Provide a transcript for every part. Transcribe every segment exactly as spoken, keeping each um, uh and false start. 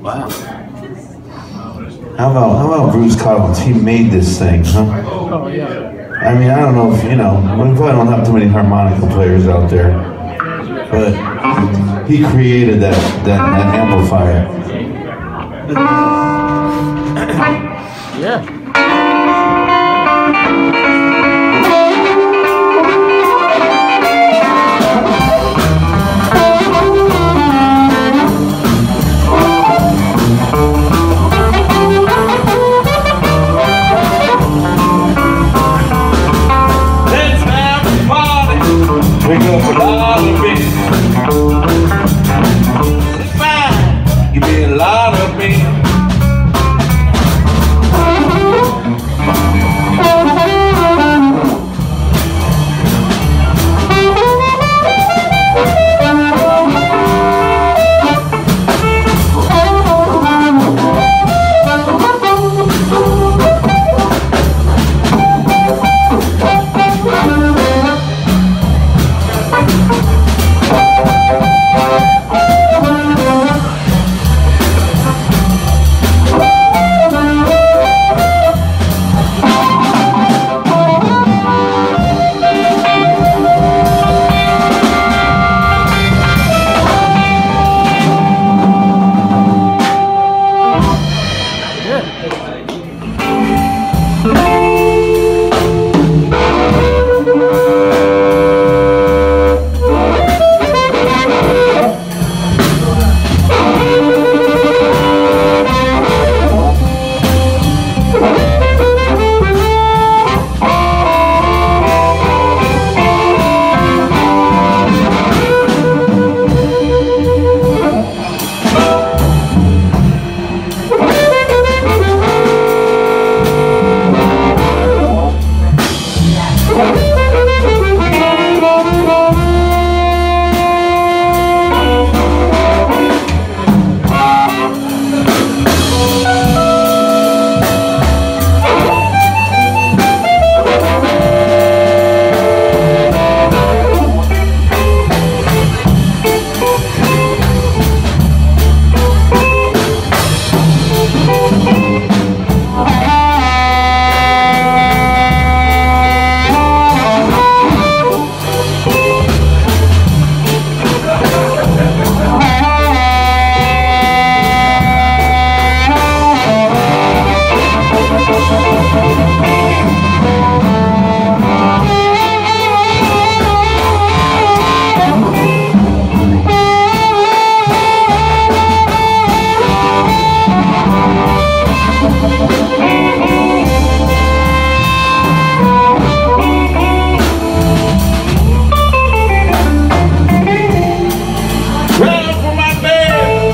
Wow. How about how about Bruce Collins? He made this thing, huh? Oh yeah. I mean, I don't know if you know. We probably don't have too many harmonica players out there, but he created that that, that amplifier. Yeah. Pick up a lot of beans. It's fine. Give me a lot of beans.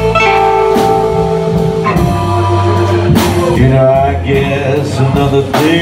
Another thing